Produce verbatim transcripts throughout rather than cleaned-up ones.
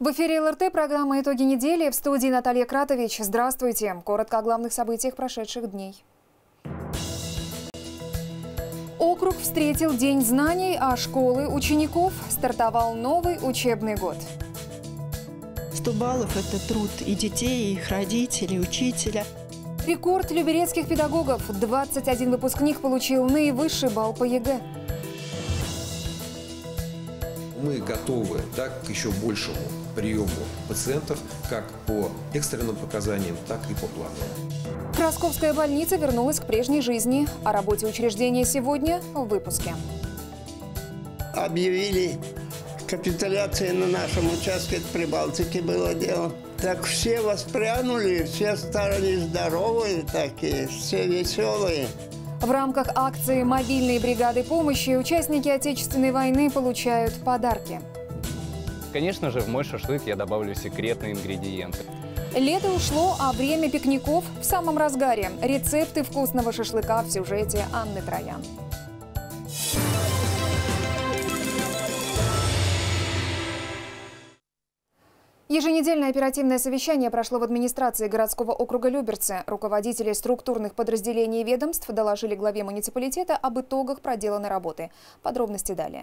В эфире эл эр тэ программа «Итоги недели». В студии Наталья Кратович. Здравствуйте. Коротко о главных событиях прошедших дней. Округ встретил День знаний, а школы учеников стартовал новый учебный год. сто баллов – это труд и детей, и их родителей, и учителя. Рекорд люберецких педагогов. двадцать один выпускник получил наивысший балл по е гэ. Мы готовы так, к еще большему приему пациентов как по экстренным показаниям, так и по плану. Красковская больница вернулась к прежней жизни. О работе учреждения сегодня в выпуске. Объявили капитуляцию на нашем участке, это при Балтике было дело. Так все воспрянули, все стали здоровые такие, все веселые. В рамках акции «Мобильные бригады помощи» участники Отечественной войны получают подарки. Конечно же, в мой шашлык я добавлю секретные ингредиенты. Лето ушло, а время пикников в самом разгаре. Рецепты вкусного шашлыка в сюжете Анны Троян. Еженедельное оперативное совещание прошло в администрации городского округа Люберцы. Руководители структурных подразделений и ведомств доложили главе муниципалитета об итогах проделанной работы. Подробности далее.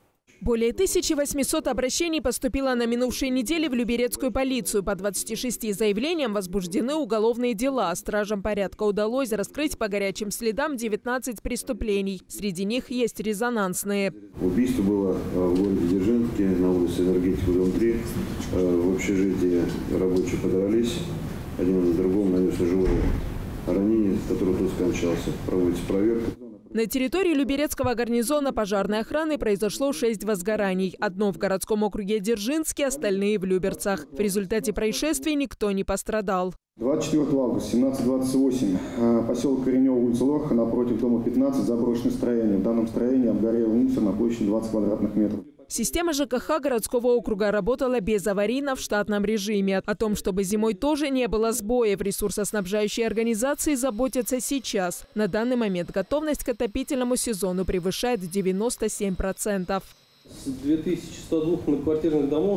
Более тысячи восьмисот обращений поступило на минувшей неделе в Люберецкую полицию. По двадцати шести заявлениям возбуждены уголовные дела. Стражам порядка удалось раскрыть по горячим следам девятнадцать преступлений. Среди них есть резонансные. Убийство было в городе Дзержинске на улице Энергетика, дом три. В общежитии рабочие подрались. Один на другом нанес живое ранение, которое тут скончался. Проводится проверка. На территории Люберецкого гарнизона пожарной охраны произошло шесть возгораний. Одно в городском округе Дзержинске, остальные в Люберцах. В результате происшествий никто не пострадал. двадцать четвёртого августа семнадцать двадцать восемь. Поселок Коренево, улица Лорха, напротив дома пятнадцать, заброшенное строение. В данном строении обгорел мусор на площади двадцать квадратных метров. Система жэ ка ха городского округа работала безаварийно в штатном режиме. О том, чтобы зимой тоже не было сбоев, ресурсоснабжающие организации заботятся сейчас. На данный момент готовность к отопительному сезону превышает девяносто семь процентов. С две тысячи ста двух многоквартирных домов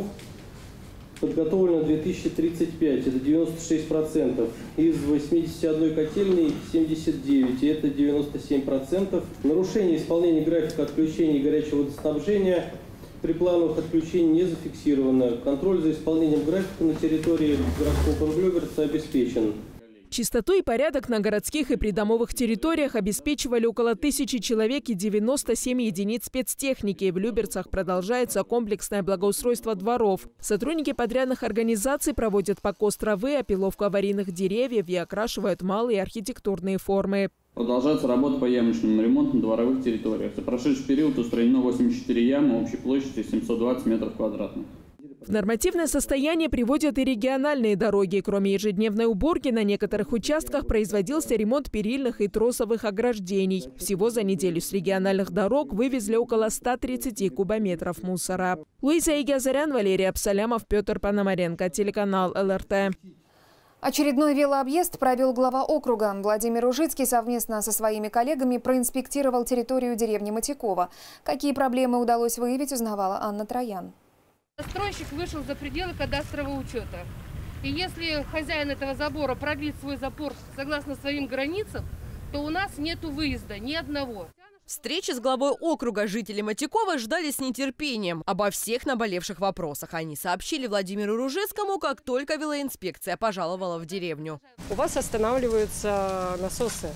подготовлено две тысячи тридцать пять, это девяносто шесть процентов. Из восьмидесяти одной котельной семьдесят девять, это девяносто семь процентов. Нарушение исполнения графика отключения горячего водоснабжения при плановых отключениях не зафиксировано. Контроль за исполнением графика на территории городского округа Люберцы обеспечен. Чистоту и порядок на городских и придомовых территориях обеспечивали около тысячи человек и девяносто семь единиц спецтехники. В Люберцах продолжается комплексное благоустройство дворов. Сотрудники подрядных организаций проводят покос травы, опиловку аварийных деревьев и окрашивают малые архитектурные формы. Продолжается работа по ямочному ремонту на дворовых территориях. За прошедший период устранено восемьдесят четыре ямы общей площадью семьсот двадцать метров квадратных. В нормативное состояние приводят и региональные дороги. Кроме ежедневной уборки, на некоторых участках производился ремонт перильных и тросовых ограждений. Всего за неделю с региональных дорог вывезли около ста тридцати кубометров мусора. Луиза Игазарян, Валерий Абсалямов, Петр Пономаренко, телеканал эл эр тэ. Очередной велообъезд провел глава округа. Владимир Ужицкий совместно со своими коллегами проинспектировал территорию деревни Матякова. Какие проблемы удалось выявить, узнавала Анна Троян. Застройщик вышел за пределы кадастрового учета. И если хозяин этого забора продлит свой запор согласно своим границам, то у нас нету выезда ни одного. Встречи с главой округа жители Матякова ждали с нетерпением. Обо всех наболевших вопросах они сообщили Владимиру Ружицкому, как только велоинспекция пожаловала в деревню. У вас останавливаются насосы.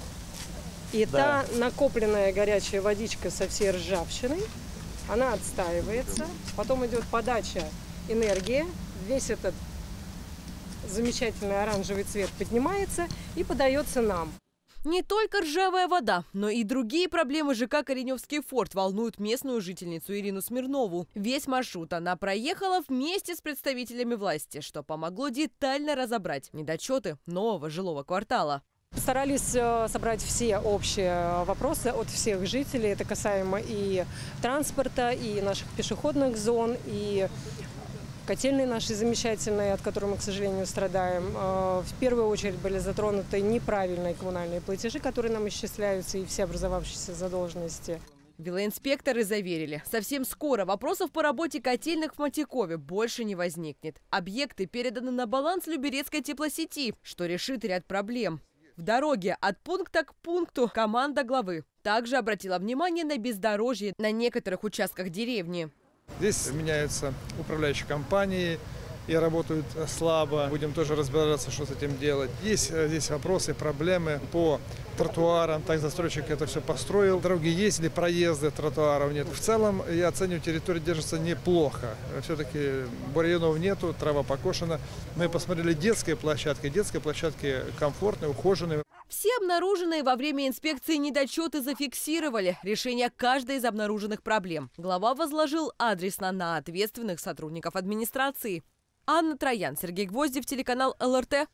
И да. Та накопленная горячая водичка со всей ржавчиной, она отстаивается. Потом идет подача энергии. Весь этот замечательный оранжевый цвет поднимается и подается нам. Не только ржавая вода, но и другие проблемы жэ ка «Кореневский форт» волнуют местную жительницу Ирину Смирнову. Весь маршрут она проехала вместе с представителями власти, что помогло детально разобрать недочеты нового жилого квартала. Старались собрать все общие вопросы от всех жителей. Это касаемо и транспорта, и наших пешеходных зон, и котельные наши замечательные, от которых мы, к сожалению, страдаем. В первую очередь были затронуты неправильные коммунальные платежи, которые нам исчисляются, и все образовавшиеся задолженности. Велоинспекторы заверили, совсем скоро вопросов по работе котельных в Матякове больше не возникнет. Объекты переданы на баланс Люберецкой теплосети, что решит ряд проблем. В дороге от пункта к пункту команда главы также обратила внимание на бездорожье на некоторых участках деревни. Здесь меняются управляющие компании и работают слабо. Будем тоже разбираться, что с этим делать. Есть здесь вопросы, проблемы по тротуарам. Так застройщик это все построил. Дороги есть, или проезды, тротуаров нет. В целом, я оцениваю, территория держится неплохо. Все-таки бурьянов нету, трава покошена. Мы посмотрели детские площадки. Детские площадки комфортные, ухоженные. Все обнаруженные во время инспекции недочеты зафиксировали решение каждой из обнаруженных проблем. Глава возложил адресно на ответственных сотрудников администрации. Анна Троян, Сергей Гвоздев, телеканал эл эр тэ.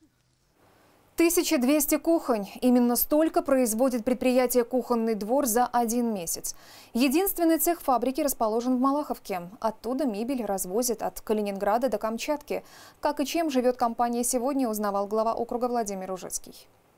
тысяча двести кухонь. Именно столько производит предприятие «Кухонный двор» за один месяц. Единственный цех фабрики расположен в Малаховке. Оттуда мебель развозят от Калининграда до Камчатки. Как и чем живет компания сегодня, узнавал глава округа Владимир Ужицкий.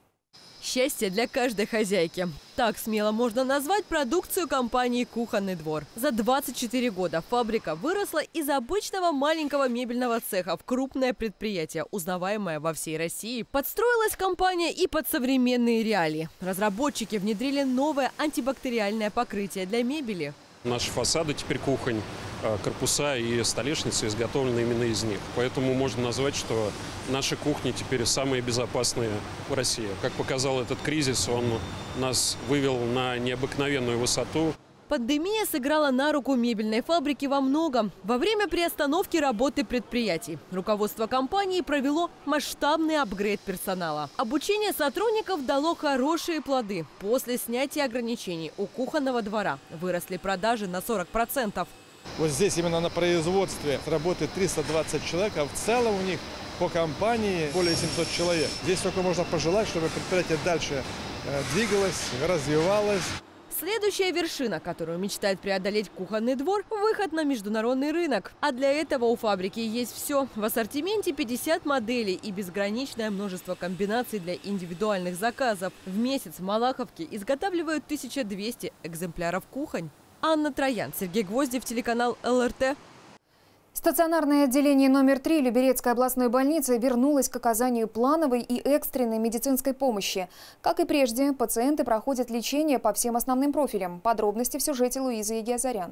Счастье для каждой хозяйки. Так смело можно назвать продукцию компании «Кухонный двор». За двадцать четыре года фабрика выросла из обычного маленького мебельного цеха в крупное предприятие, узнаваемое во всей России. Подстроилась компания и под современные реалии. Разработчики внедрили новое антибактериальное покрытие для мебели. Наши фасады теперь кухонь, корпуса и столешницы изготовлены именно из них. Поэтому можно назвать, что наши кухни теперь самые безопасные в России. Как показал этот кризис, он нас вывел на необыкновенную высоту. Пандемия сыграла на руку мебельной фабрики во многом. Во время приостановки работы предприятий руководство компании провело масштабный апгрейд персонала. Обучение сотрудников дало хорошие плоды. После снятия ограничений у кухонного двора выросли продажи на сорок процентов. Вот здесь именно на производстве работает триста двадцать человек, а в целом у них по компании более семисот человек. Здесь только можно пожелать, чтобы предприятие дальше двигалось, развивалось. Следующая вершина, которую мечтает преодолеть кухонный двор – выход на международный рынок. А для этого у фабрики есть все. В ассортименте пятьдесят моделей и безграничное множество комбинаций для индивидуальных заказов. В месяц в Малаховке изготавливают тысячу двести экземпляров кухонь. Анна Троян, Сергей Гвоздев, телеканал эл эр тэ. Стационарное отделение номер три Люберецкой областной больницы вернулось к оказанию плановой и экстренной медицинской помощи. Как и прежде, пациенты проходят лечение по всем основным профилям. Подробности в сюжете Луизы Егиазарян.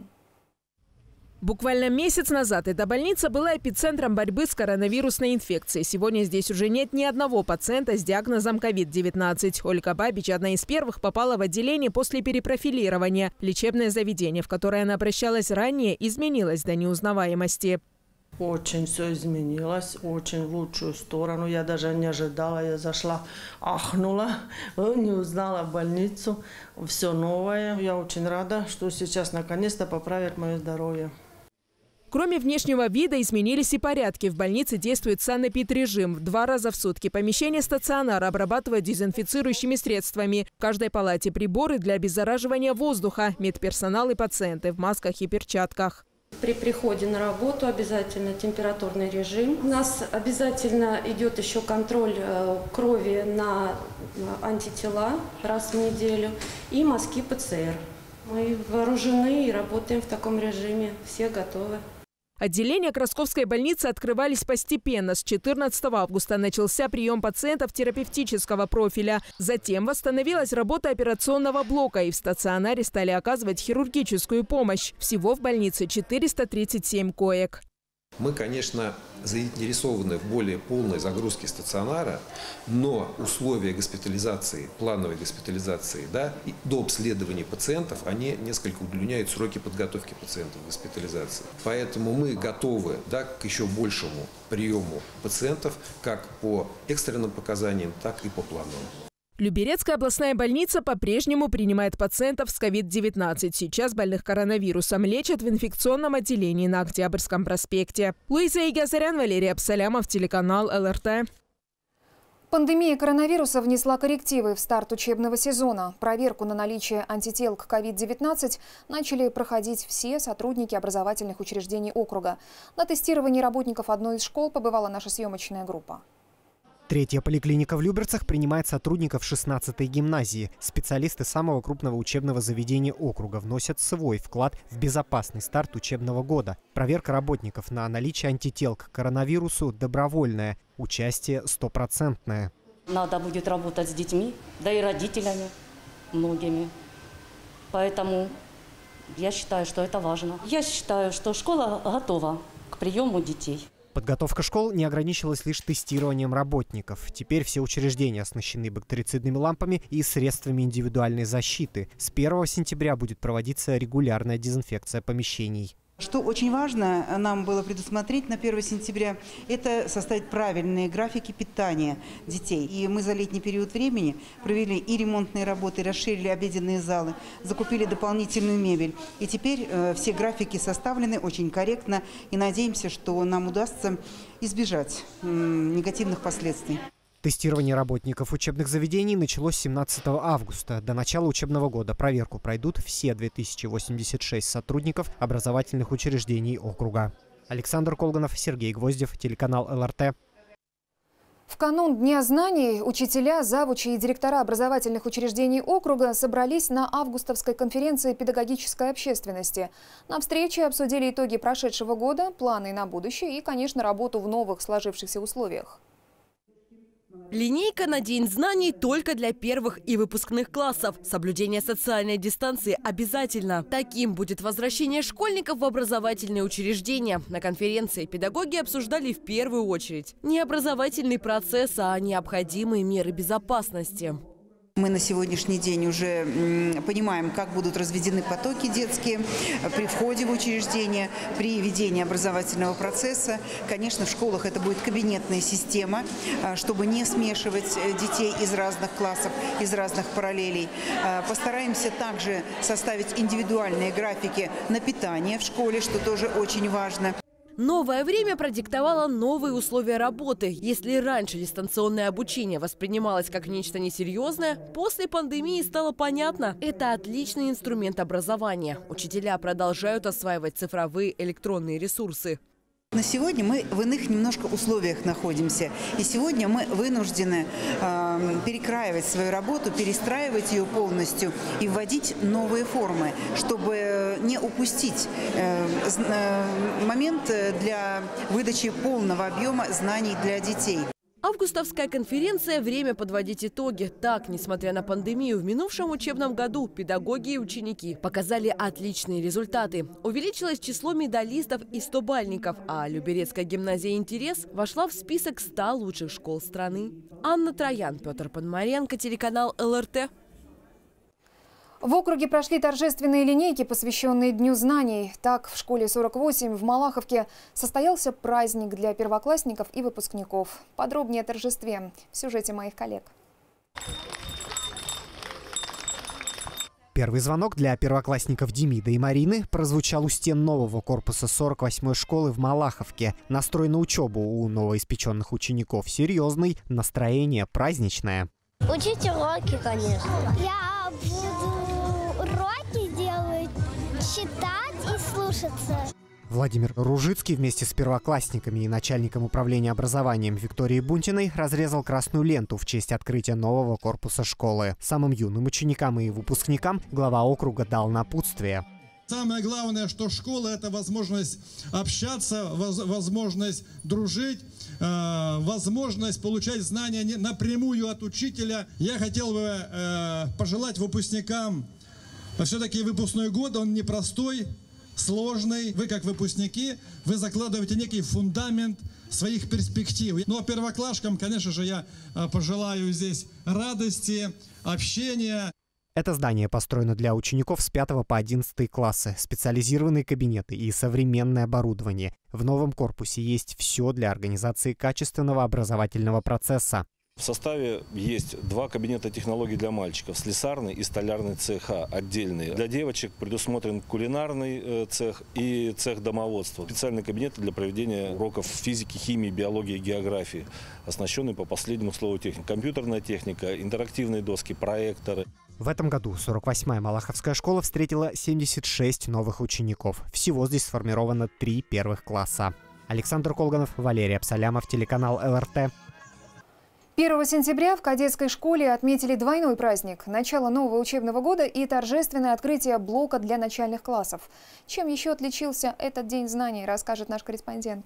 Буквально месяц назад эта больница была эпицентром борьбы с коронавирусной инфекцией. Сегодня здесь уже нет ни одного пациента с диагнозом ковид девятнадцать. Ольга Бабич, одна из первых, попала в отделение после перепрофилирования. Лечебное заведение, в которое она обращалась ранее, изменилось до неузнаваемости. Очень все изменилось, очень в лучшую сторону. Я даже не ожидала, я зашла, ахнула, не узнала больницу. Все новое. Я очень рада, что сейчас наконец-то поправят мое здоровье. Кроме внешнего вида изменились и порядки. В больнице действует санэпид-режим. В два раза в сутки помещение стационара обрабатывают дезинфицирующими средствами. В каждой палате приборы для обеззараживания воздуха. Медперсонал и пациенты в масках и перчатках. При приходе на работу обязательно температурный режим. У нас обязательно идет еще контроль крови на антитела раз в неделю и мазки пэ цэ эр. Мы вооружены и работаем в таком режиме. Все готовы. Отделения Красковской больницы открывались постепенно. С четырнадцатого августа начался прием пациентов терапевтического профиля. Затем восстановилась работа операционного блока, и в стационаре стали оказывать хирургическую помощь. Всего в больнице четыреста тридцать семь коек. Мы, конечно, заинтересованы в более полной загрузке стационара, но условия госпитализации, плановой госпитализации, да, и до обследования пациентов, они несколько удлиняют сроки подготовки пациентов к госпитализации. Поэтому мы готовы, да, к еще большему приему пациентов как по экстренным показаниям, так и по плановым. Люберецкая областная больница по-прежнему принимает пациентов с ковид девятнадцать. Сейчас больных коронавирусом лечат в инфекционном отделении на Октябрьском проспекте. Луиза Егиазарян, Валерий Абсалямов, телеканал эл эр тэ. Пандемия коронавируса внесла коррективы в старт учебного сезона. Проверку на наличие антител к ковид девятнадцать начали проходить все сотрудники образовательных учреждений округа. На тестировании работников одной из школ побывала наша съемочная группа. Третья поликлиника в Люберцах принимает сотрудников шестнадцатой гимназии. Специалисты самого крупного учебного заведения округа вносят свой вклад в безопасный старт учебного года. Проверка работников на наличие антител к коронавирусу добровольная, участие стопроцентное. Надо будет работать с детьми, да и родителями, многими. Поэтому я считаю, что это важно. Я считаю, что школа готова к приему детей. Подготовка школ не ограничилась лишь тестированием работников. Теперь все учреждения оснащены бактерицидными лампами и средствами индивидуальной защиты. С первого сентября будет проводиться регулярная дезинфекция помещений. Что очень важно нам было предусмотреть на первое сентября, это составить правильные графики питания детей. И мы за летний период времени провели и ремонтные работы, расширили обеденные залы, закупили дополнительную мебель. И теперь э, все графики составлены очень корректно. И надеемся, что нам удастся избежать э, негативных последствий. Тестирование работников учебных заведений началось семнадцатого августа. До начала учебного года проверку пройдут все две тысячи восемьдесят шесть сотрудников образовательных учреждений округа. Александр Колганов, Сергей Гвоздев, телеканал эл эр тэ. В канун Дня знаний учителя, завучи и директора образовательных учреждений округа собрались на августовской конференции педагогической общественности. На встрече обсудили итоги прошедшего года, планы на будущее и, конечно, работу в новых сложившихся условиях. Линейка на День знаний только для первых и выпускных классов. Соблюдение социальной дистанции обязательно. Таким будет возвращение школьников в образовательные учреждения. На конференции педагоги обсуждали в первую очередь не образовательный процесс, а необходимые меры безопасности. Мы на сегодняшний день уже понимаем, как будут разведены потоки детские при входе в учреждение, при ведении образовательного процесса. Конечно, в школах это будет кабинетная система, чтобы не смешивать детей из разных классов, из разных параллелей. Постараемся также составить индивидуальные графики на питание в школе, что тоже очень важно. Новое время продиктовало новые условия работы. Если раньше дистанционное обучение воспринималось как нечто несерьезное, после пандемии стало понятно – это отличный инструмент образования. Учителя продолжают осваивать цифровые электронные ресурсы. На сегодня мы в иных немножко условиях находимся. И сегодня мы вынуждены э, перекраивать свою работу, перестраивать ее полностью и вводить новые формы, чтобы не упустить э, э, момент для выдачи полного объема знаний для детей. Августовская конференция – время подводить итоги. Так, несмотря на пандемию, в минувшем учебном году педагоги и ученики показали отличные результаты. Увеличилось число медалистов и стобальников, а Люберецкая гимназия «Интерес» вошла в список ста лучших школ страны. Анна Троян, Петр Пономаренко, телеканал эл эр тэ. В округе прошли торжественные линейки, посвященные Дню знаний. Так, в школе сорок восемь в Малаховке состоялся праздник для первоклассников и выпускников. Подробнее о торжестве в сюжете моих коллег. Первый звонок для первоклассников Демида и Марины прозвучал у стен нового корпуса сорок восьмой школы в Малаховке. Настрой на учебу у новоиспеченных учеников серьезный, настроение праздничное. Учить уроки, конечно. Я буду уроки делать, читать и слушаться. Владимир Ружицкий вместе с первоклассниками и начальником управления образованием Викторией Бунтиной разрезал красную ленту в честь открытия нового корпуса школы. Самым юным ученикам и выпускникам глава округа дал напутствие. Самое главное, что школа – это возможность общаться, возможность дружить, возможность получать знания напрямую от учителя. Я хотел бы пожелать выпускникам, все-таки выпускной год, он непростой, сложный. Вы, как выпускники, вы закладываете некий фундамент своих перспектив. Ну а первоклашкам, конечно же, я пожелаю здесь радости, общения. Это здание построено для учеников с пятого по одиннадцатый классы, специализированные кабинеты и современное оборудование. В новом корпусе есть все для организации качественного образовательного процесса. В составе есть два кабинета технологий для мальчиков, слесарный и столярный цеха отдельные. Для девочек предусмотрен кулинарный цех и цех домоводства. Специальные кабинеты для проведения уроков физики, химии, биологии, географии, оснащенные по последнему слову техники. Компьютерная техника, интерактивные доски, проекторы. В этом году сорок восьмая Малаховская школа встретила семьдесят шесть новых учеников. Всего здесь сформировано три первых класса. Александр Колганов, Валерий Абсалямов, телеканал эл эр тэ. первого сентября в кадетской школе отметили двойной праздник – начало нового учебного года и торжественное открытие блока для начальных классов. Чем еще отличился этот День знаний, расскажет наш корреспондент.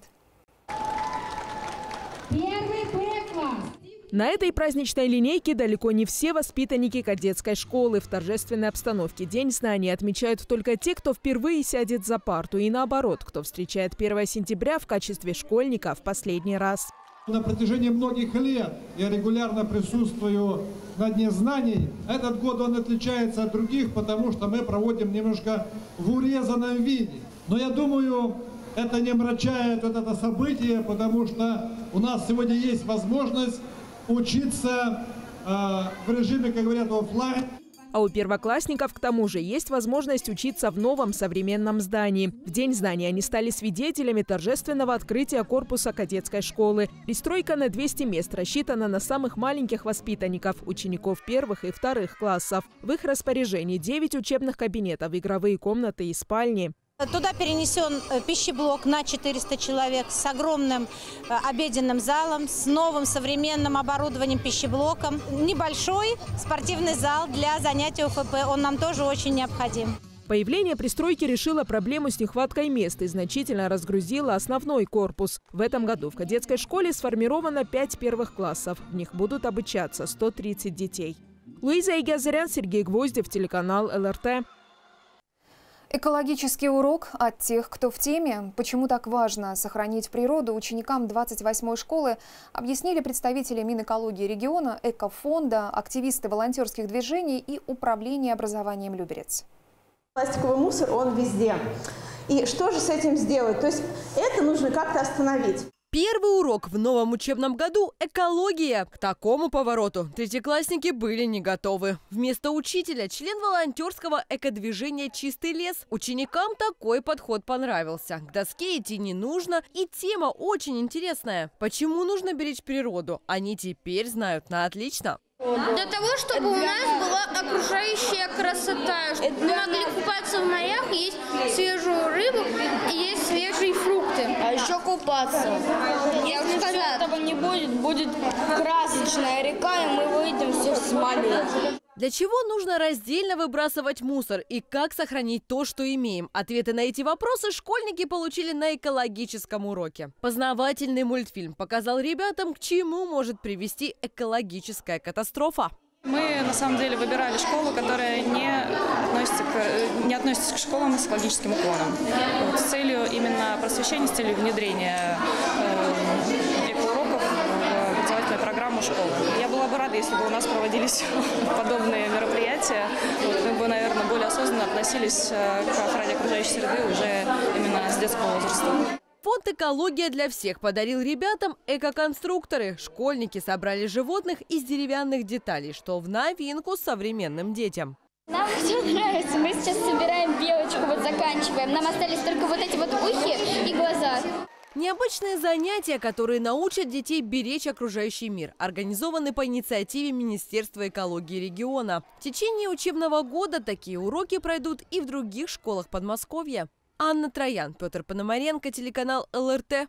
На этой праздничной линейке далеко не все воспитанники кадетской школы. В торжественной обстановке День знаний отмечают только те, кто впервые сядет за парту, и наоборот, кто встречает первого сентября в качестве школьника в последний раз. На протяжении многих лет я регулярно присутствую на Дне знаний. Этот год он отличается от других, потому что мы проводим немножко в урезанном виде. Но я думаю, это не омрачает вот это событие, потому что у нас сегодня есть возможность учиться э, в режиме, как говорят, офлайн. А у первоклассников, к тому же, есть возможность учиться в новом современном здании. В День знаний они стали свидетелями торжественного открытия корпуса кадетской школы. Пристройка на двести мест рассчитана на самых маленьких воспитанников, учеников первых и вторых классов. В их распоряжении девять учебных кабинетов, игровые комнаты и спальни. Туда перенесен пищеблок на четыреста человек с огромным обеденным залом, с новым современным оборудованием пищеблоком. Небольшой спортивный зал для занятий ОФП, он нам тоже очень необходим. Появление пристройки решило проблему с нехваткой мест и значительно разгрузило основной корпус. В этом году в кадетской школе сформировано пять первых классов. В них будут обучаться сто тридцать детей. Луиза Игазарян, Сергей Гвоздев, телеканал эл эр тэ. Экологический урок от тех, кто в теме. Почему так важно сохранить природу ученикам двадцать восьмой школы, объяснили представители Минэкологии региона, Экофонда, активисты волонтерских движений и управления образованием Люберец. Пластиковый мусор, он везде. И что же с этим сделать? То есть это нужно как-то остановить. Первый урок в новом учебном году – экология. К такому повороту третьеклассники были не готовы. Вместо учителя – член волонтерского экодвижения «Чистый лес». Ученикам такой подход понравился. К доске идти не нужно, и тема очень интересная. Почему нужно беречь природу? Они теперь знают на отлично. Для того, чтобы у нас была окружающая красота. Чтобы мы могли купаться в морях, есть свежую рыбу и есть свежие фрукты. А еще купаться. Я уже сказала, этого не будет, будет красочная река, и мы выйдем все в смоле. Для чего нужно раздельно выбрасывать мусор и как сохранить то, что имеем? Ответы на эти вопросы школьники получили на экологическом уроке. Познавательный мультфильм показал ребятам, к чему может привести экологическая катастрофа. Мы на самом деле выбирали школу, которая не относится к, не относится к школам с экологическим уклоном. Вот, с целью именно просвещения, с целью внедрения э, экоуроков в образовательную программу школы. Я была бы рада, если бы у нас проводились подобные мероприятия. Вот, мы бы, наверное, более осознанно относились к охране окружающей среды уже именно с детского возраста. Фонд «Экология для всех» подарил ребятам экоконструкторы. Школьники собрали животных из деревянных деталей, что в новинку современным детям. Нам все нравится. Мы сейчас собираем белочку, вот заканчиваем. Нам остались только вот эти вот ухи и глаза. Необычные занятия, которые научат детей беречь окружающий мир, организованы по инициативе Министерства экологии региона. В течение учебного года такие уроки пройдут и в других школах Подмосковья. Анна Троян, Петр Пономаренко, телеканал эл эр тэ.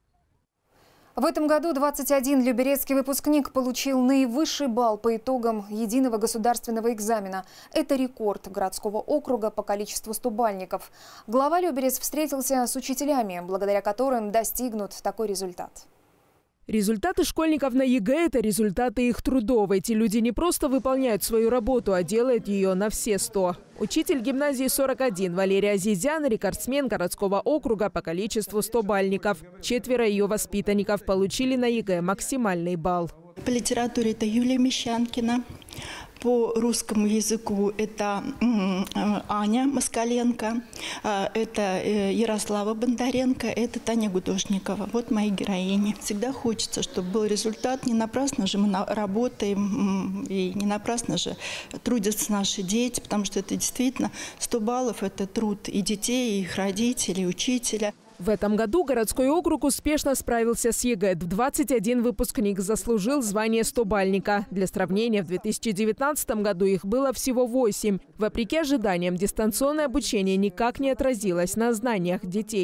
В этом году двадцать один люберецкий выпускник получил наивысший балл по итогам единого государственного экзамена. Это рекорд городского округа по количеству стобальников. Глава Люберец встретился с учителями, благодаря которым достигнут такой результат. Результаты школьников на е гэ – это результаты их трудов. Эти люди не просто выполняют свою работу, а делают ее на все сто. Учитель гимназии сорок один Валерия Азизян – рекордсмен городского округа по количеству стобальников. Четверо ее воспитанников получили на е гэ максимальный балл. По литературе это Юлия Мещанкина. По русскому языку это Аня Москаленко, это Ярослава Бондаренко, это Таня Гудошникова. Вот мои героини. Всегда хочется, чтобы был результат. Не напрасно же мы работаем, и не напрасно же трудятся наши дети, потому что это действительно сто баллов – это труд и детей, и их родителей, и учителя. В этом году городской округ успешно справился с е гэ. двадцать один выпускник заслужил звание стобальника. Для сравнения, в две тысячи девятнадцатом году их было всего восемь. Вопреки ожиданиям, дистанционное обучение никак не отразилось на знаниях детей.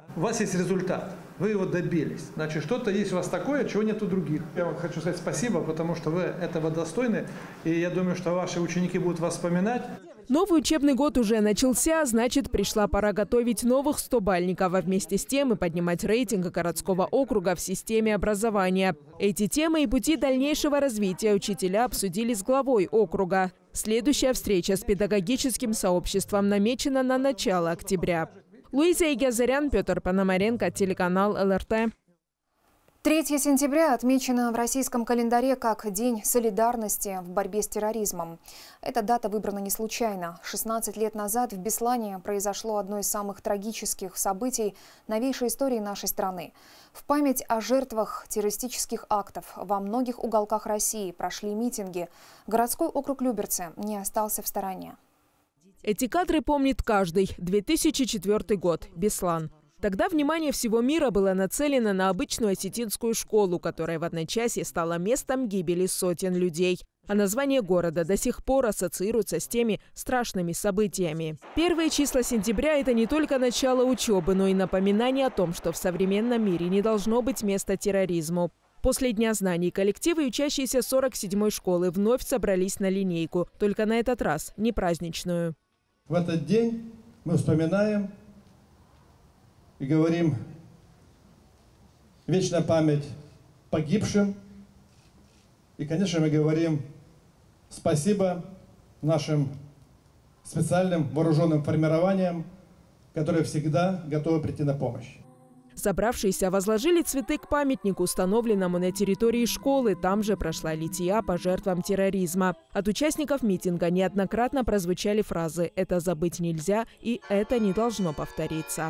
У вас есть результат, вы его добились. Значит, что-то есть у вас такое, чего нет у других. Я вам хочу сказать спасибо, потому что вы этого достойны. И я думаю, что ваши ученики будут вас вспоминать. Новый учебный год уже начался, значит, пришла пора готовить новых стобальников, а вместе с тем и поднимать рейтинг городского округа в системе образования. Эти темы и пути дальнейшего развития учителя обсудили с главой округа. Следующая встреча с педагогическим сообществом намечена на начало октября. Луиза Игазарян, Петр Пономаренко, телеканал эл эр тэ. третьего сентября отмечено в российском календаре как День солидарности в борьбе с терроризмом. Эта дата выбрана не случайно. шестнадцать лет назад в Беслане произошло одно из самых трагических событий новейшей истории нашей страны. В память о жертвах террористических актов во многих уголках России прошли митинги. Городской округ Люберцы не остался в стороне. Эти кадры помнит каждый. две тысячи четвёртый год. Беслан. Тогда внимание всего мира было нацелено на обычную осетинскую школу, которая в одночасье стала местом гибели сотен людей. А название города до сих пор ассоциируется с теми страшными событиями. Первые числа сентября – это не только начало учебы, но и напоминание о том, что в современном мире не должно быть места терроризму. После Дня знаний коллективы, учащиеся сорок седьмой школы, вновь собрались на линейку, только на этот раз не праздничную. В этот день мы вспоминаем и говорим вечная память погибшим. И, конечно, мы говорим спасибо нашим специальным вооруженным формированиям, которые всегда готовы прийти на помощь. Собравшиеся возложили цветы к памятнику, установленному на территории школы. Там же прошла лития по жертвам терроризма. От участников митинга неоднократно прозвучали фразы «это забыть нельзя» и «это не должно повториться».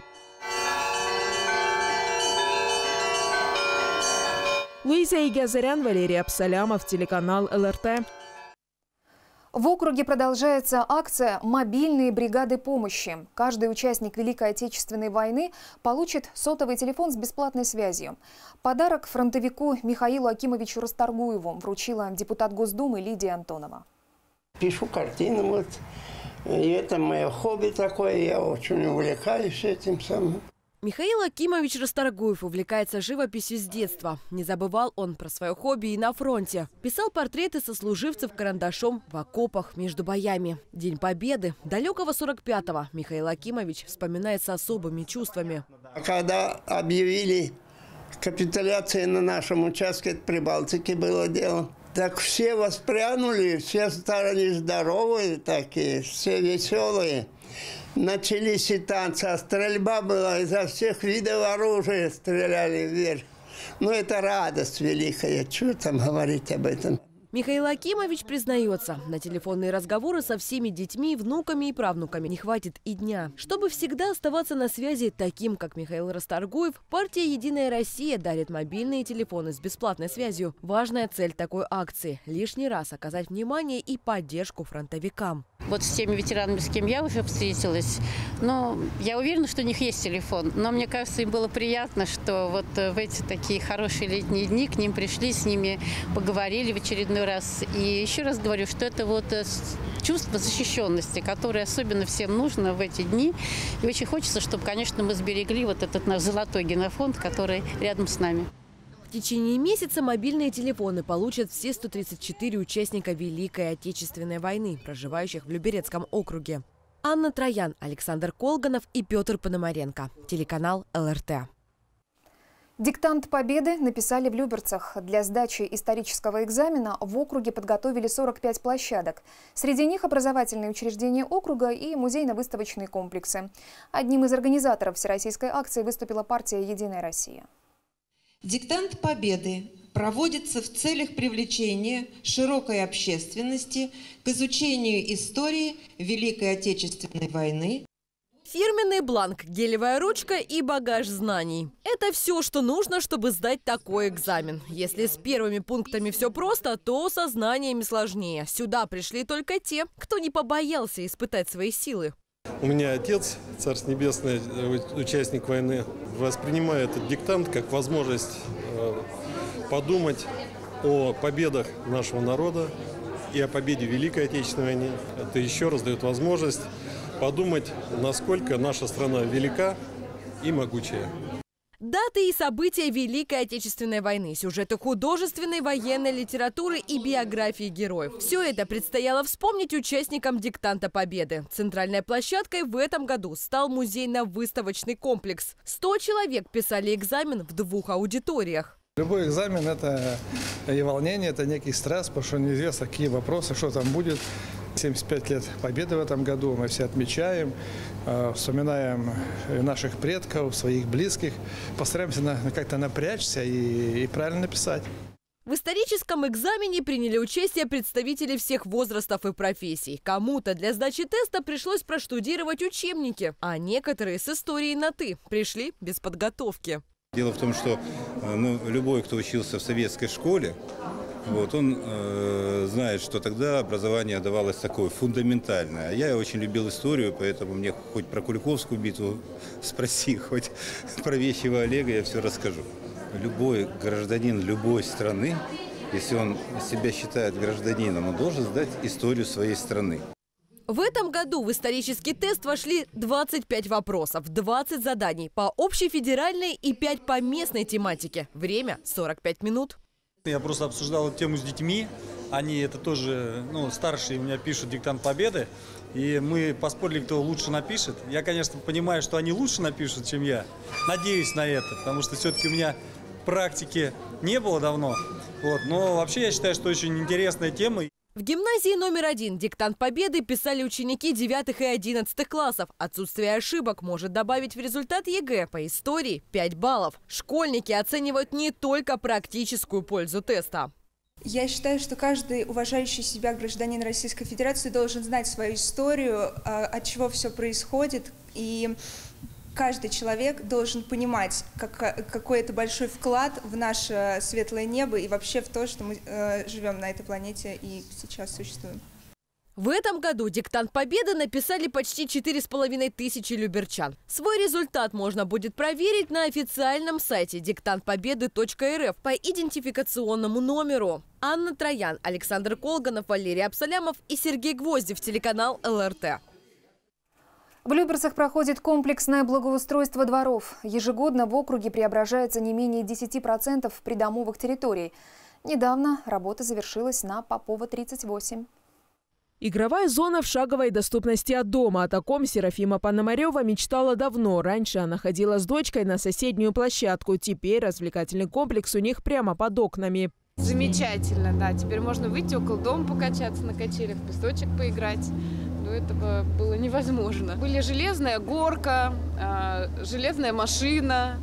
Луиза Игазарян, Валерий Абсалямов, телеканал эл эр тэ. В округе продолжается акция «Мобильные бригады помощи». Каждый участник Великой Отечественной войны получит сотовый телефон с бесплатной связью. Подарок фронтовику Михаилу Акимовичу Расторгуеву вручила депутат Госдумы Лидия Антонова. Пишу картины, вот. И это мое хобби такое, я очень увлекаюсь этим самым. Михаил Акимович Расторгуев увлекается живописью с детства. Не забывал он про свое хобби и на фронте. Писал портреты сослуживцев карандашом в окопах между боями. День Победы далекого сорок пятого Михаил Акимович вспоминает с особыми чувствами. Когда объявили капитуляцию на нашем участке, это при Балтике было дело, так все воспрянули, все стали здоровые такие, все веселые. Начались и танцы, а стрельба была изо всех видов оружия, стреляли вверх. Ну, это радость великая, что там говорить об этом. Михаил Акимович признается, на телефонные разговоры со всеми детьми, внуками и правнуками не хватит и дня. Чтобы всегда оставаться на связи таким, как Михаил Расторгуев, партия «Единая Россия» дарит мобильные телефоны с бесплатной связью. Важная цель такой акции – лишний раз оказать внимание и поддержку фронтовикам. Вот с теми ветеранами, с кем я уже встретилась, но я уверена, что у них есть телефон. Но мне кажется, им было приятно, что вот в эти такие хорошие летние дни к ним пришли, с ними поговорили в очередной раз. И еще раз говорю, что это вот чувство защищенности, которое особенно всем нужно в эти дни. И очень хочется, чтобы, конечно, мы сберегли вот этот наш золотой генофонд, который рядом с нами. В течение месяца мобильные телефоны получат все сто тридцать четыре участника Великой Отечественной войны, проживающих в Люберецком округе. Анна Троян, Александр Колганов и Петр Пономаренко. Телеканал эл эр тэ. Диктант Победы написали в Люберцах. Для сдачи исторического экзамена в округе подготовили сорок пять площадок. Среди них образовательные учреждения округа и музейно-выставочные комплексы. Одним из организаторов всероссийской акции выступила партия «Единая Россия». Диктант Победы проводится в целях привлечения широкой общественности к изучению истории Великой Отечественной войны. Фирменный бланк, гелевая ручка и багаж знаний. Это все, что нужно, чтобы сдать такой экзамен. Если с первыми пунктами все просто, то со знаниями сложнее. Сюда пришли только те, кто не побоялся испытать свои силы. У меня отец, Царство Небесное, участник войны, воспринимает этот диктант как возможность подумать о победах нашего народа и о победе в Великой Отечественной войне. Это еще раз дает возможность подумать, насколько наша страна велика и могучая. Даты и события Великой Отечественной войны, сюжеты художественной, военной литературы и биографии героев. Все это предстояло вспомнить участникам «Диктанта Победы». Центральной площадкой в этом году стал музейно-выставочный комплекс. сто человек писали экзамен в двух аудиториях. Любой экзамен – это и волнение, это некий стресс, потому что неизвестно, какие вопросы, что там будет. семьдесят пять лет Победы в этом году мы все отмечаем, вспоминаем наших предков, своих близких, постараемся как-то напрячься и, и правильно написать. В историческом экзамене приняли участие представители всех возрастов и профессий. Кому-то для сдачи теста пришлось проштудировать учебники, а некоторые с историей на «ты» пришли без подготовки. Дело в том, что ну, любой, кто учился в советской школе, вот, он э, знает, что тогда образование давалось такое фундаментальное. Я очень любил историю, поэтому мне хоть про Куликовскую битву спроси, хоть про Вещего Олега, я все расскажу. Любой гражданин любой страны, если он себя считает гражданином, он должен сдать историю своей страны. В этом году в исторический тест вошли двадцать пять вопросов, двадцать заданий по общефедеральной и пять по местной тематике. Время сорок пять минут. Я просто обсуждал эту тему с детьми. Они это тоже, ну, старшие у меня пишут «Диктант Победы». И мы поспорили, кто лучше напишет. Я, конечно, понимаю, что они лучше напишут, чем я. Надеюсь на это, потому что все-таки у меня практики не было давно. Вот. Но вообще я считаю, что очень интересная тема. В гимназии номер один «Диктант Победы» писали ученики девятых и одиннадцатых классов. Отсутствие ошибок может добавить в результат ЕГЭ. По истории пять баллов. Школьники оценивают не только практическую пользу теста. Я считаю, что каждый уважающий себя гражданин Российской Федерации должен знать свою историю, от чего все происходит. И каждый человек должен понимать, как, какой это большой вклад в наше светлое небо и вообще в то, что мы э, живем на этой планете и сейчас существуем. В этом году «Диктант Победы» написали почти четыре с половиной тысячи люберчан. Свой результат можно будет проверить на официальном сайте диктант победы точка эр эф по идентификационному номеру. Анна Троян, Александр Колганов, Валерий Абсалямов и Сергей Гвоздев, телеканал эл эр тэ. В Люберцах проходит комплексное благоустройство дворов. Ежегодно в округе преображается не менее десяти процентов придомовых территорий. Недавно работа завершилась на Попова тридцать восемь. Игровая зона в шаговой доступности от дома. О таком Серафима Пономарева мечтала давно. Раньше она ходила с дочкой на соседнюю площадку. Теперь развлекательный комплекс у них прямо под окнами. Замечательно, да. Теперь можно выйти около дома, покачаться на качелях, в песочек поиграть. До этого было невозможно. Были железная горка, э, железная машина,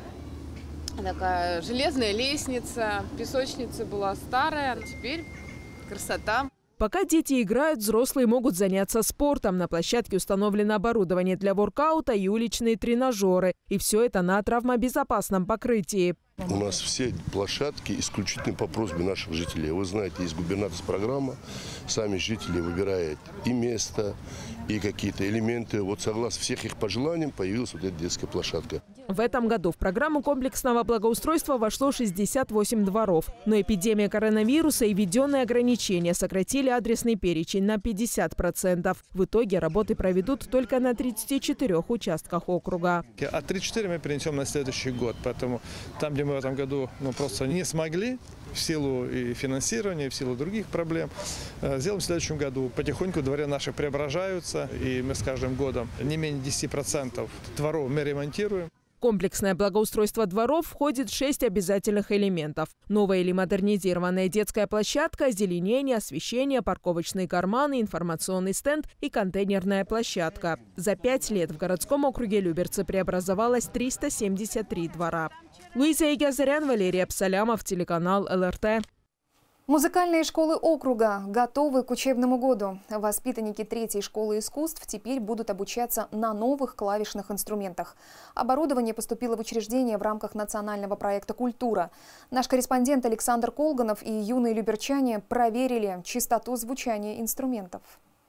такая железная лестница, песочница была старая. Теперь красота. Пока дети играют, взрослые могут заняться спортом. На площадке установлено оборудование для воркаута и уличные тренажеры. И все это на травмобезопасном покрытии. У нас все площадки исключительно по просьбе наших жителей. Вы знаете, есть губернаторская программа. Сами жители выбирают и место, и какие-то элементы. Вот согласно всех их пожеланиям появилась вот эта детская площадка. В этом году в программу комплексного благоустройства вошло шестьдесят восемь дворов. Но эпидемия коронавируса и введенные ограничения сократили адресный перечень на пятьдесят процентов. В итоге работы проведут только на тридцати четырёх участках округа. А тридцать четыре мы перенесем на следующий год. Поэтому там, где мы в этом году ну, просто не смогли, в силу и финансирования, и в силу других проблем, сделаем в следующем году. Потихоньку дворы наши преображаются, и мы с каждым годом не менее десяти процентов дворов мы ремонтируем. Комплексное благоустройство дворов входит в шесть обязательных элементов. Новая или модернизированная детская площадка, озеленение, освещение, парковочные карманы, информационный стенд и контейнерная площадка. За пять лет в городском округе Люберцы преобразовалось триста семьдесят три двора. Луиза Игазарян, Валерий Абсалямов, телеканал эл эр тэ. Музыкальные школы округа готовы к учебному году. Воспитанники третьей школы искусств теперь будут обучаться на новых клавишных инструментах. Оборудование поступило в учреждение в рамках национального проекта «Культура». Наш корреспондент Александр Колганов и юные люберчане проверили чистоту звучания инструментов.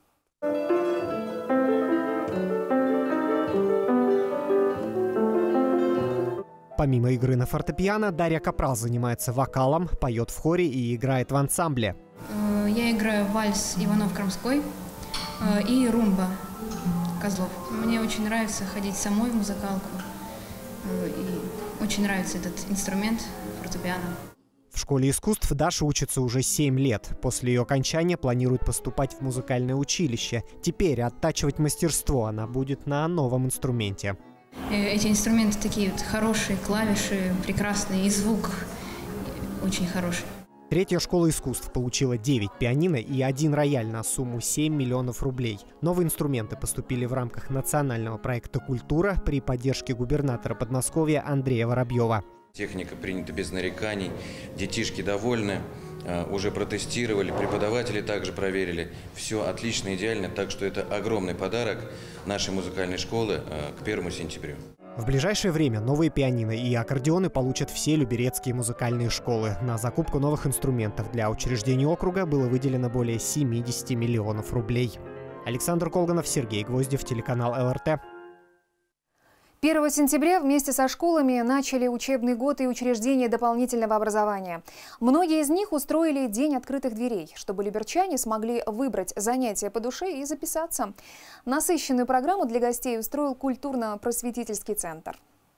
Помимо игры на фортепиано, Дарья Капрал занимается вокалом, поет в хоре и играет в ансамбле. Я играю вальс Иванов-Крамской и румба Козлов. Мне очень нравится ходить самой в музыкалку И очень нравится этот инструмент фортепиано. В школе искусств Даша учится уже семь лет. После ее окончания планирует поступать в музыкальное училище. Теперь оттачивать мастерство она будет на новом инструменте. Эти инструменты такие вот хорошие, клавиши прекрасные, и звук очень хороший. Третья школа искусств получила девять пианино и один рояль на сумму семь миллионов рублей. Новые инструменты поступили в рамках национального проекта «Культура» при поддержке губернатора Подмосковья Андрея Воробьева. Техника принята без нареканий, детишки довольны, уже протестировали, преподаватели также проверили. Все отлично, идеально, так что это огромный подарок нашей музыкальной школы к первому сентября. В ближайшее время новые пианино и аккордеоны получат все люберецкие музыкальные школы. На закупку новых инструментов для учреждений округа было выделено более семидесяти миллионов рублей. Александр Колганов, Сергей Гвоздев, телеканал эл эр тэ. первого сентября вместе со школами начали учебный год и учреждения дополнительного образования. Многие из них устроили день открытых дверей, чтобы люберчане смогли выбрать занятия по душе и записаться. Насыщенную программу для гостей устроил культурно-просветительский центр.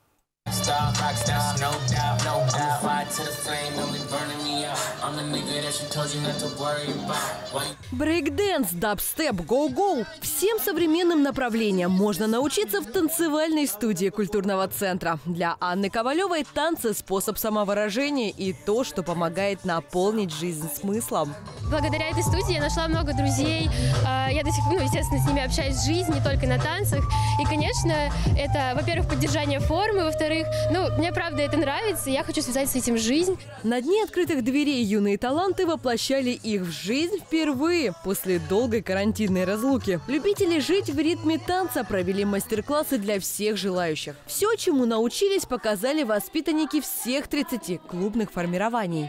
Брейкдэнс, дабстеп, гоу-гоу. Всем современным направлениям можно научиться в танцевальной студии культурного центра. Для Анны Ковалевой танцы – способ самовыражения и то, что помогает наполнить жизнь смыслом. Благодаря этой студии я нашла много друзей. Я до сих пор, ну, естественно, с ними общаюсь в жизни, не только на танцах. И, конечно, это, во-первых, поддержание формы, во-вторых, ну, мне правда это нравится, и я хочу связать с этим жизнь. На дне открытых дверей юные таланты воплощали их в жизнь впервые после долгой карантинной разлуки. Любители жить в ритме танца провели мастер-классы для всех желающих. Все, чему научились, показали воспитанники всех тридцати клубных формирований.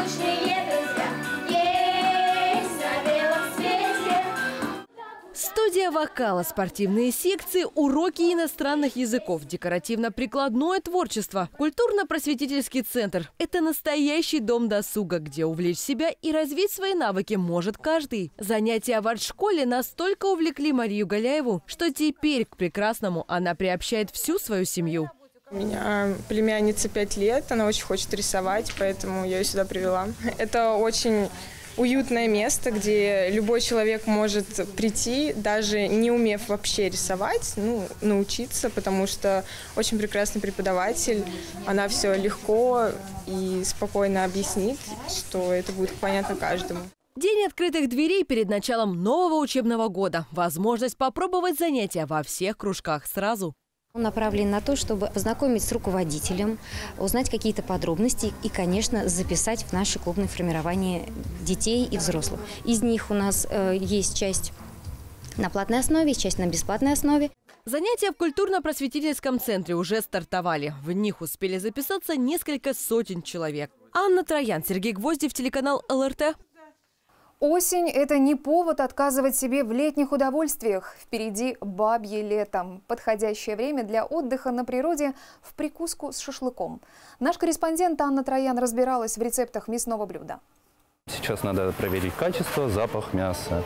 Студия вокала, спортивные секции, уроки иностранных языков, декоративно-прикладное творчество, культурно-просветительский центр – это настоящий дом досуга, где увлечь себя и развить свои навыки может каждый. Занятия в арт-школе настолько увлекли Марию Галяеву, что теперь к прекрасному она приобщает всю свою семью. У меня племянница пять лет, она очень хочет рисовать, поэтому я ее сюда привела. Это очень уютное место, где любой человек может прийти, даже не умев вообще рисовать, ну, научиться, потому что очень прекрасный преподаватель. Она все легко и спокойно объяснит, что это будет понятно каждому. День открытых дверей перед началом нового учебного года. Возможность попробовать занятия во всех кружках сразу. Он направлен на то, чтобы познакомить с руководителем, узнать какие-то подробности и, конечно, записать в наше клубное формирование детей и взрослых. Из них у нас э, есть часть на платной основе, часть на бесплатной основе. Занятия в культурно-просветительском центре уже стартовали. В них успели записаться несколько сотен человек. Анна Троян, Сергей Гвоздев, телеканал эл эр тэ. Осень – это не повод отказывать себе в летних удовольствиях. Впереди бабье лето. Подходящее время для отдыха на природе в прикуску с шашлыком. Наш корреспондент Анна Троян разбиралась в рецептах мясного блюда. Сейчас надо проверить качество, запах мяса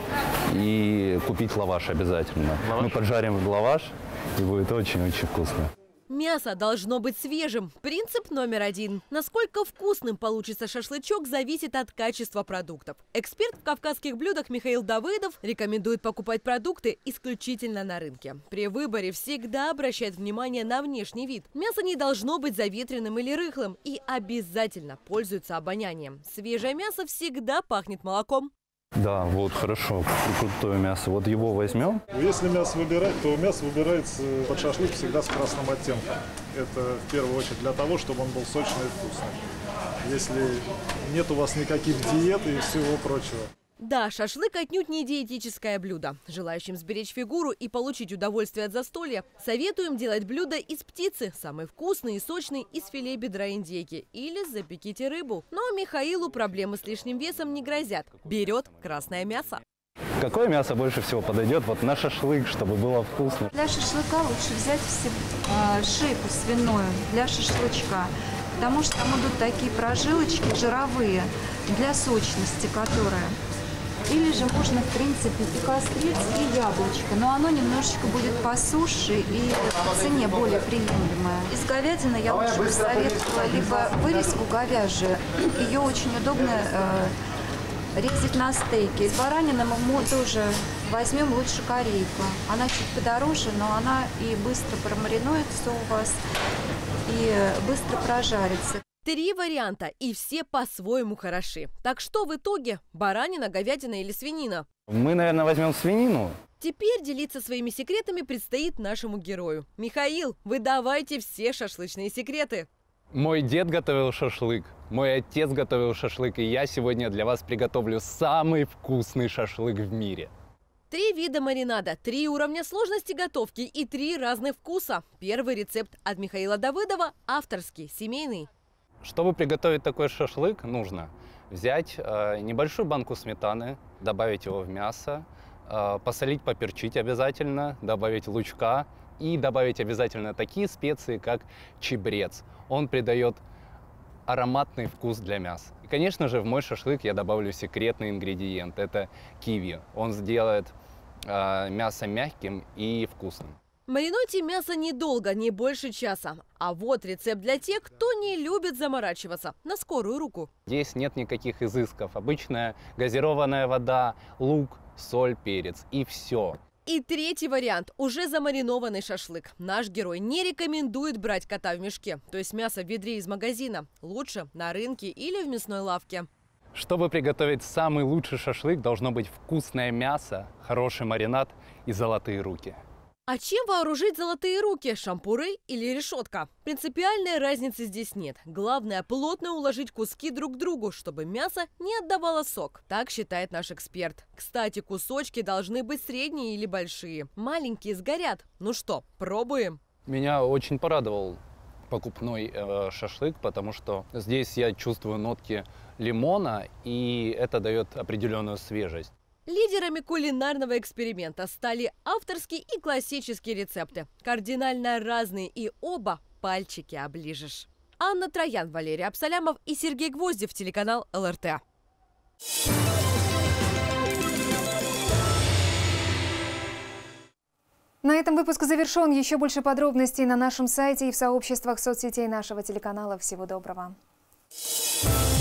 и купить лаваш обязательно. Лаваш? Мы поджарим лаваш, и будет очень-очень вкусно. Мясо должно быть свежим. Принцип номер один. Насколько вкусным получится шашлычок, зависит от качества продуктов. Эксперт в кавказских блюдах Михаил Давыдов рекомендует покупать продукты исключительно на рынке. При выборе всегда обращает внимание на внешний вид. Мясо не должно быть заветренным или рыхлым и обязательно пользуется обонянием. Свежее мясо всегда пахнет молоком. Да, вот хорошо, крутое мясо. Вот его возьмем. Если мясо выбирать, то мясо выбирается под шашлык всегда с красным оттенком. Это в первую очередь для того, чтобы он был сочный и вкусный. Если нет у вас никаких диет и всего прочего. Да, шашлык отнюдь не диетическое блюдо. Желающим сберечь фигуру и получить удовольствие от застолья, советуем делать блюдо из птицы. Самый вкусный и сочный из филе бедра индейки. Или запеките рыбу. Но Михаилу проблемы с лишним весом не грозят. Берет красное мясо. Какое мясо больше всего подойдет вот на шашлык, чтобы было вкусно? Для шашлыка лучше взять э, шейку свиную для шашлычка. Потому что там идут такие прожилочки жировые для сочности, которые... Или же можно, в принципе, и кострец, и яблочко. Но оно немножечко будет по суше и по цене более приемлемое. Из говядины я лучше бы советовала либо вырезку говяжью. Ее очень удобно э, резать на стейки. Из баранины мы тоже возьмем лучше корейку. Она чуть подороже, но она и быстро промаринуется у вас, и быстро прожарится. Три варианта, и все по-своему хороши. Так что в итоге, баранина, говядина или свинина? Мы, наверное, возьмем свинину. Теперь делиться своими секретами предстоит нашему герою. Михаил, выдавайте все шашлычные секреты. Мой дед готовил шашлык, мой отец готовил шашлык, и я сегодня для вас приготовлю самый вкусный шашлык в мире. Три вида маринада, три уровня сложности готовки и три разных вкуса. Первый рецепт от Михаила Давыдова, авторский, семейный. Чтобы приготовить такой шашлык, нужно взять э, небольшую банку сметаны, добавить его в мясо, э, посолить, поперчить обязательно, добавить лучка и добавить обязательно такие специи, как чебрец. Он придает ароматный вкус для мяса. И, конечно же, в мой шашлык я добавлю секретный ингредиент – это киви. Он сделает э, мясо мягким и вкусным. Маринуйте мясо недолго, не больше часа. А вот рецепт для тех, кто не любит заморачиваться, на скорую руку. Здесь нет никаких изысков. Обычная газированная вода, лук, соль, перец и все. И третий вариант – уже замаринованный шашлык. Наш герой не рекомендует брать кота в мешке, то есть мясо в ведре из магазина. Лучше на рынке или в мясной лавке. Чтобы приготовить самый лучший шашлык, должно быть вкусное мясо, хороший маринад и золотые руки. А чем вооружить золотые руки? Шампуры или решетка? Принципиальной разницы здесь нет. Главное – плотно уложить куски друг к другу, чтобы мясо не отдавало сок. Так считает наш эксперт. Кстати, кусочки должны быть средние или большие. Маленькие сгорят. Ну что, пробуем? Меня очень порадовал покупной э, шашлык, потому что здесь я чувствую нотки лимона, и это дает определенную свежесть. Лидерами кулинарного эксперимента стали авторские и классические рецепты. Кардинально разные, и оба пальчики оближешь. Анна Троян, Валерий Абсалямов и Сергей Гвоздев, телеканал эл эр тэ. На этом выпуск завершен. Еще больше подробностей на нашем сайте и в сообществах соцсетей нашего телеканала. Всего доброго.